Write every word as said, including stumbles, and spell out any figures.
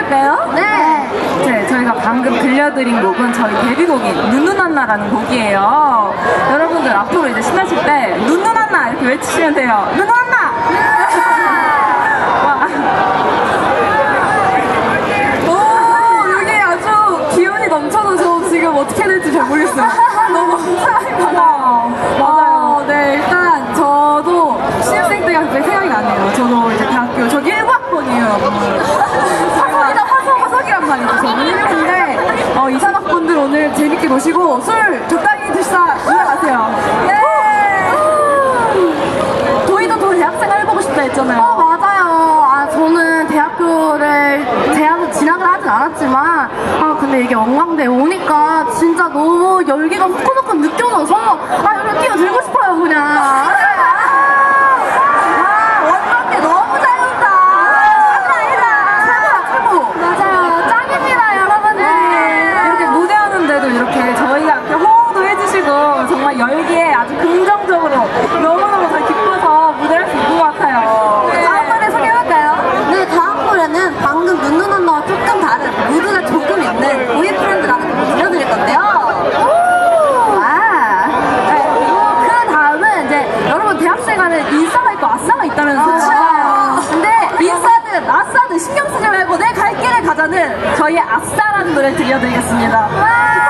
시작할까요? 네. 네, 저희가 방금 들려드린 곡은 저희 데뷔곡인 눈누난나라는 곡이에요. 여러분들 앞으로 이제 신나실 때 눈누난나 이렇게 외치시면 돼요. 눈누난나! 와. 오, 이게 아주 기운이 넘쳐서 저 지금 어떻게 해야 될지 잘 모르겠어요. 너무 많아요. 맞아요. 네, 일단 저도 신입생 때가 갑자기 생각이 나네요. 저도 이제 대학교, 저 일구 학번이에요, 여러분. 화석이다, 화석, 화석이란 말이죠. 저는 일구인데, 어, 이산학번들 오늘 재밌게 노시고, 술 적당히 드시다 일어나세요. 네! 도희도 또 대학생활 해보고 싶다 했잖아요. 어, 맞아요. 아, 저는 대학교를, 대학을 진학을 하진 않았지만, 아, 근데 이게 원광대에 오니까 진짜 너무 열기가 후끈후끈 느껴져서, 아, 여기 뛰어들고 싶어요, 그냥. 아, 원광대 너무 잘 논다. 최고, 최고. 맞아요. 짱입니다, 여러분들. 네. 이렇게 무대하는데도 이렇게 저희가 이렇게 호응도 해주시고, 정말 열기에 아주 긍정적으로 너무너무 잘 기뻐서 무대할 수 있는 것 같아요. 네. 다음 노래 소개해볼까요? 네, 다음 노래는 방금 눈누난나와 조금 다른 무드가 조금 있는 보이프렌드라는 곡을 들려드릴 건데요. 와. 네, 그리고 그 다음은 이제 여러분 대학생활은 인싸가 있고 아싸가 있다면서요. 아, 근데 인싸든 아싸든 신경 쓰지 말고 내 갈 길을 가자는 저희의 아싸라는 노래 들려드리겠습니다.